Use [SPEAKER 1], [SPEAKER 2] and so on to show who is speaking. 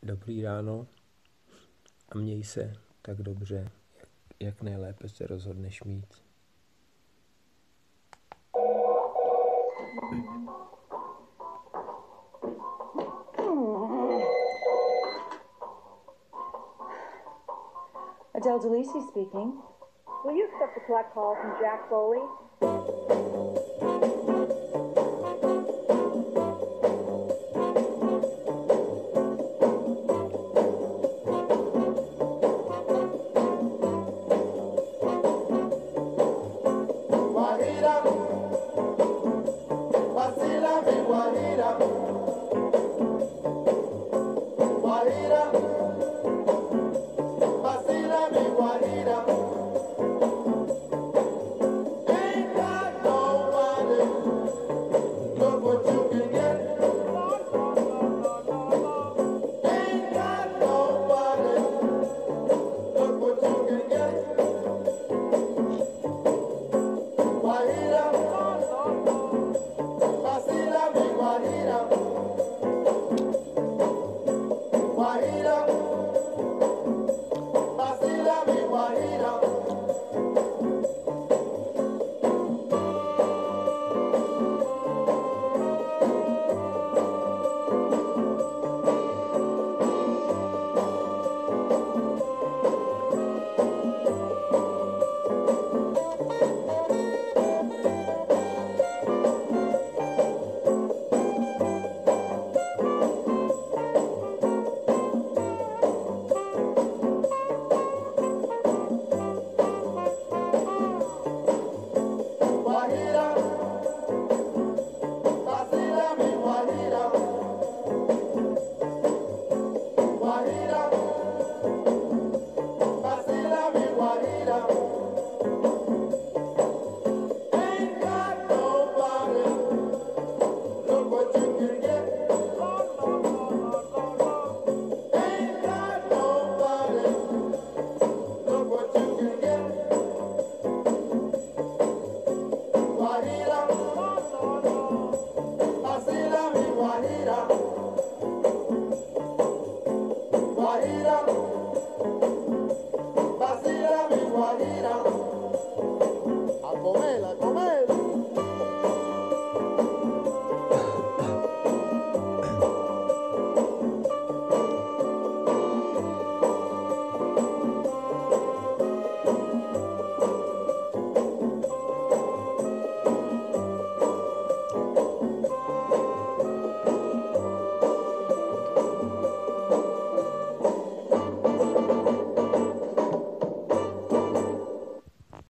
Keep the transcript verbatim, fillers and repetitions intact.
[SPEAKER 1] Dobrý ráno a měj se tak dobře, jak, jak nejlépe se rozhodneš mít.
[SPEAKER 2] Adele DeLisi speaking.
[SPEAKER 3] Will you accept the collect call from Jack Foley?
[SPEAKER 4] Guajira, vacila mi Guajira, Guajira, vacila mi Guajira. Ain't got nobody, look what you can get. Ain't got nobody, look what you can get. Guajira, vacila mi Guajira, Guajira, vacila mi Guajira. Guajira, vacila mi Guajira, Guajira, vacila mi Guajira. Ain't got nobody, look what you can get. Ain't got nobody, look what you can get. Guajira, vacila mi Guajira.